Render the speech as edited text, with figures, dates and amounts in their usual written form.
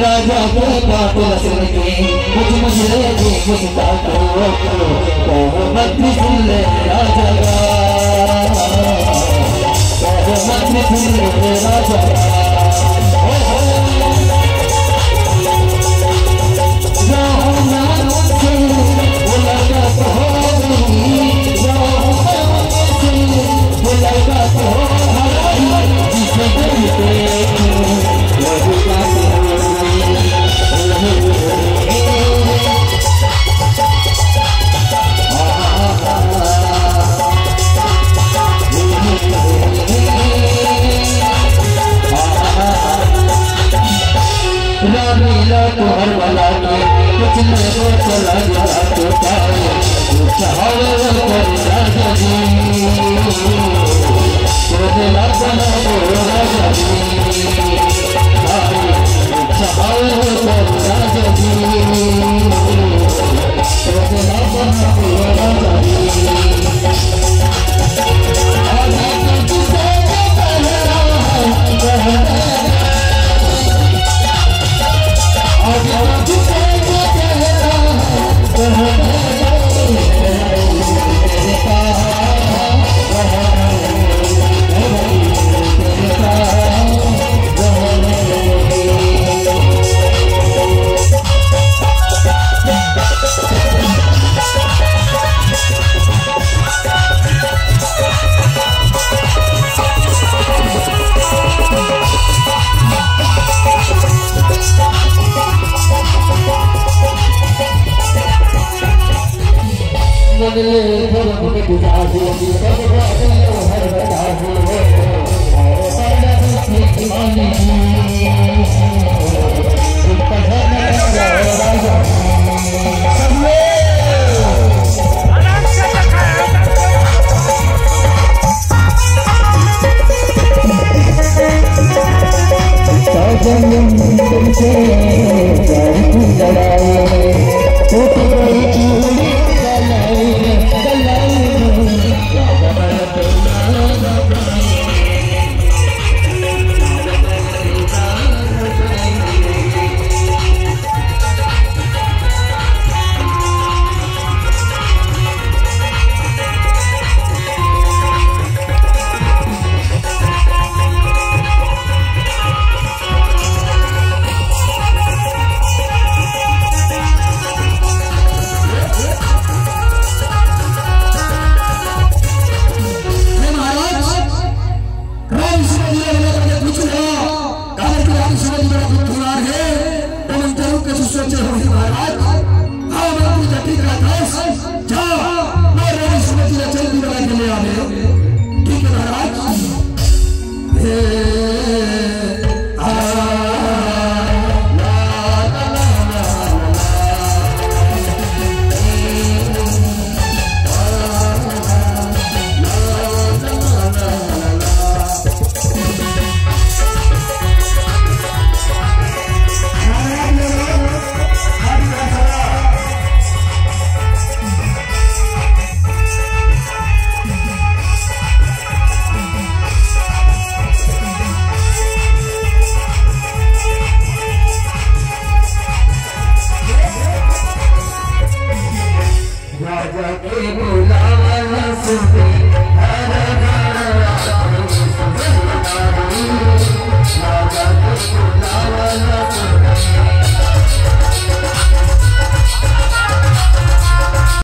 राजा के कातिल सुन के मुझे भी गुस्सा करो मंत्री सुन ले राजा मंत्री सुन ले राजा तो हर वाला के कुछ मेरे चला गया तो पाए चाहे कर राजा जी तेरे लापना हो राजा जी चाहे कर राजा जी तेरे लापना हो राजा जी